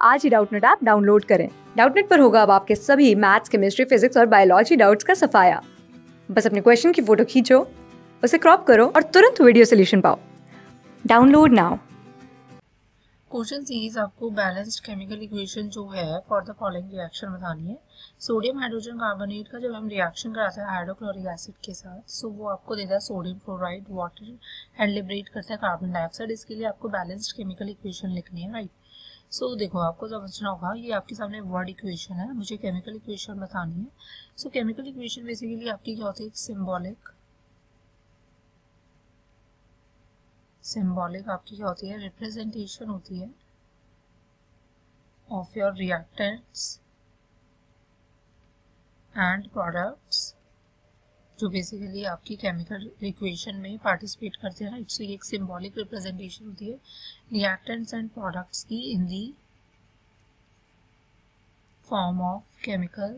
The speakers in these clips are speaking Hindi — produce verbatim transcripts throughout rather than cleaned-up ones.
आज ही डाउटनेट ऐप डाउनलोड करें। डाउटनेट पर होगा अब आपके सभी मैथ्स, केमिस्ट्री, फिजिक्स और बायोलॉजी डाउट्स का सफाया। बस अपने क्वेश्चन की फोटो खींचो, उसे क्रॉप करो और तुरंत वीडियो सोल्यूशन पाओ। Download now. क्वेश्चन सीरीज आपको बैलेंस्ड केमिकल इक्वेशन जो है फॉर द फॉलोइंग रिएक्शन बतानी है। सोडियम हाइड्रोजन कार्बोनेट का जब हम रिएक्शन कराते हैं हाइड्रोक्लोरिक एसिड के साथ, सो वो आपको देता है sodium chloride water and liberate करता है कार्बन डाइऑक्साइड। इसके लिए आपको बैलेंस्ड केमिकल इक्वेशन लिखनी है, राइट। सो so, देखो आपको समझना होगा, ये आपके सामने वर्ड इक्वेशन है, मुझे केमिकल इक्वेशन बतानी है। सो केमिकल इक्वेशन बेसिकली आपकी क्या होती है, सिंबॉलिक सिंबॉलिक आपकी क्या होती है, रिप्रेजेंटेशन होती है of your reactants and products जो बेसिकली आपकी केमिकल इक्वेशन में पार्टिसिपेट करते हैं, राइट। सो ये एक सिंबॉलिक रिप्रेजेंटेशन होती है रिएक्टेंट्स एंड प्रोडक्ट्स की in the form of chemical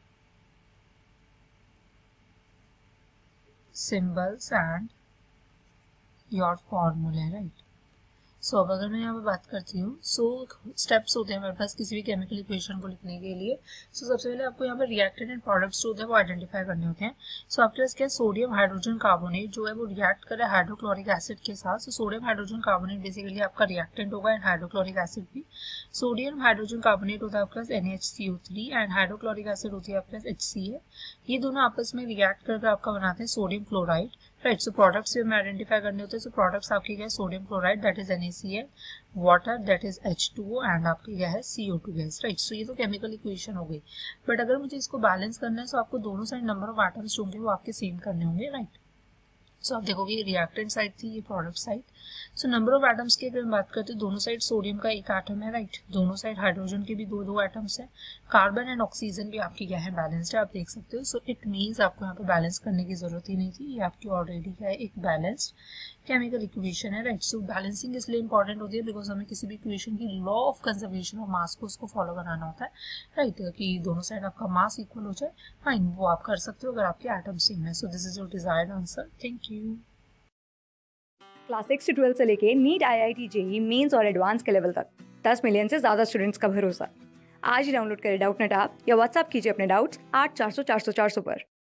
symbols and your formula, right. So अब अगर मैं यहाँ पे बात करती हूँ, सो so, स्टेप्स होते हैं मेरे पास किसी भी केमिकल इक्वेशन को लिखने के लिए। सो so, सबसे पहले आपको यहाँ पे रिएक्टेंट एंड प्रोडक्ट्स जो होते हैं वो आइडेंटिफाई करने होते हैं। सो so, आपके पास क्या है, सोडियम हाइड्रोजन कार्बोनेट जो है वो रिएक्ट करे हाइड्रोक्लोरिक एसिड के साथ। So sodium hydrogen carbonate basically आपका रिएक्टेंट होगा एंड हाइड्रोक्लोरिक एसिड भी। सोडियम हाइड्रोजन कार्बोनेट होता है आपके पास N H C O three and hydrochloric acid होती है आपके पास एच सी ए। ये दोनों आपस में रिएक्ट करके आपका बनाते हैं sodium chloride, right. So products भी हमें आइडेंटिफाई करने होते हैं। सो प्रोडक्ट्स आपके क्या है, sodium chloride that is N A C L, water that is H two O and आपकी क्या है, C O two gas, right. So ये तो केमिकल इक्वेशन हो गई। बट अगर मुझे इसको बैलेंस करना है तो आपको दोनों साइड नंबर ऑफ एटम्स जो होंगे वो आपके सेम करने होंगे, राइट। सो आप देखोगे ये रिएक्टेंट साइड थी, ये product side. So number of atoms की अगर हम बात करते हैं, दोनों साइड सोडियम का एक एटम है, राइट। दोनों साइड हाइड्रोजन के भी दो दो एटम्स हैं। कार्बन एंड ऑक्सीजन भी आपकी क्या है, बैलेंस्ड है, आप देख सकते हो। सो इट मीन्स आपको यहाँ पे बैलेंस करने की जरूरत ही नहीं थी, ये आपकी ऑलरेडी क्या है, एक बैलेंस्ड केमिकल इक्वेशन है, राइट। सो बैलेंसिंग इसलिए इंपॉर्टेंट होती है बिकॉज हमें किसी भी इक्वेशन की law of conservation of mass को उसको फॉलो कराना होता है, राइट। कि दोनों साइड आपका मास इक्वल हो जाए, फाइन, वो आप कर सकते हो अगर आपके एटम सेम है। So this is your desired answer. Thank you. Class six से ट्वेल्थ से लेके NEET, I I T, JEE Mains और एडवांस के लेवल तक दस मिलियन से ज्यादा स्टूडेंट्स का भरोसा। आज ही डाउनलोड करें डाउटनेट ऐप या व्हाट्सएप कीजिए अपने डाउट्स आठ चार सौ चार सौ चार सौ पर।